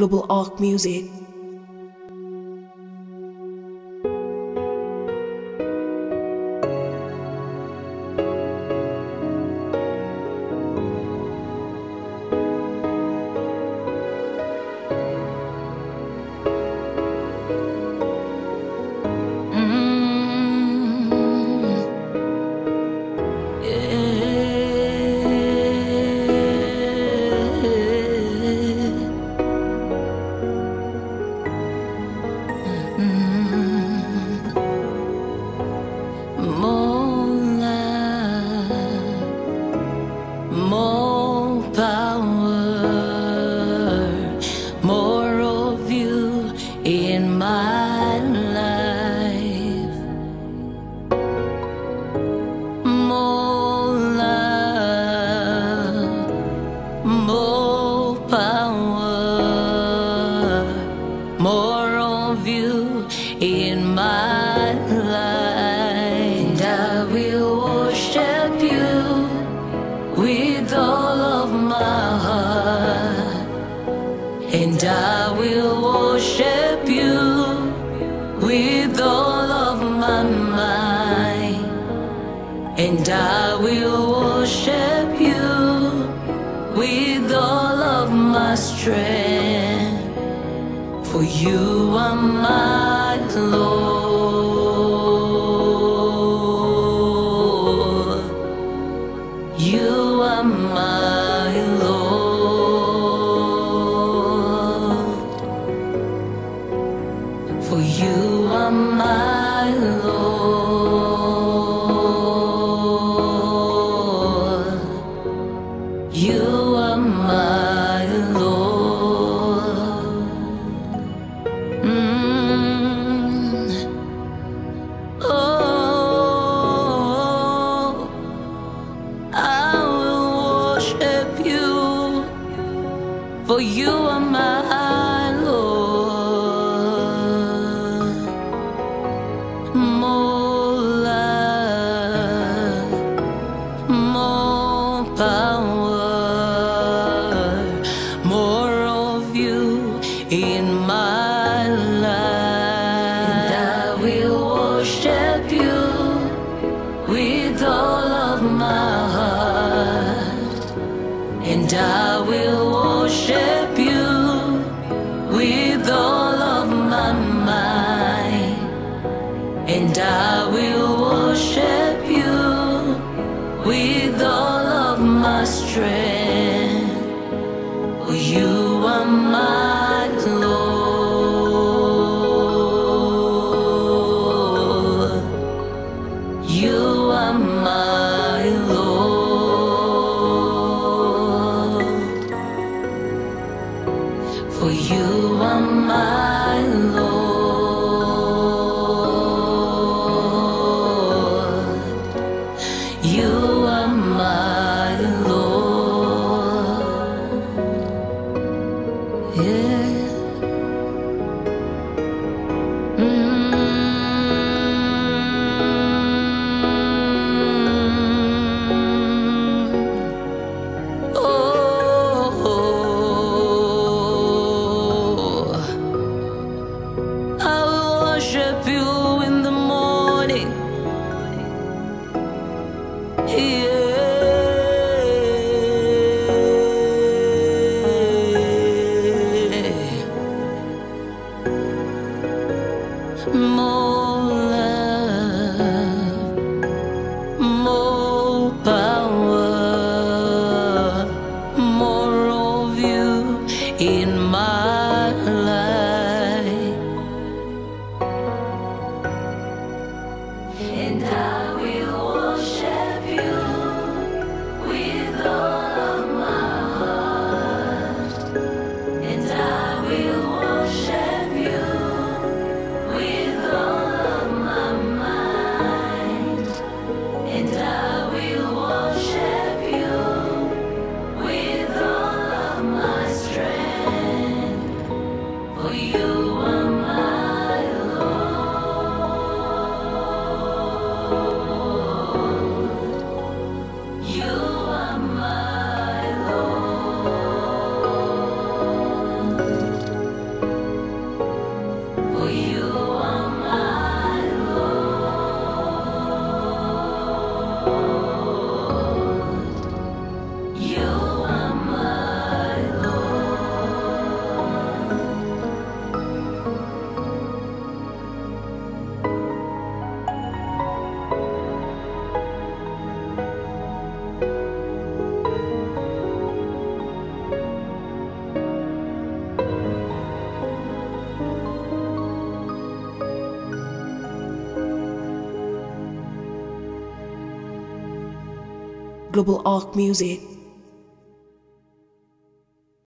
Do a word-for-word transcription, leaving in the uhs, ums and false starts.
Global Arc Music. More power, more of you in my life. More love, more power, more of you in my life. And I will worship you with all of my heart, and I will worship you with all of my mind, and I will worship you with all of my strength, for you are my Lord. You are my Lord, for you are my Lord. You are my Lord. Mm. Oh, I will worship you, for you are my Lord. More love, more power, more of you in my life. And I will worship you with all of my heart, and I will worship you with all of my mind, and I will worship you with all of my strength, for you are my Lord. You are my Lord, for you are my Lord. You are my Lord. Global Arc Music.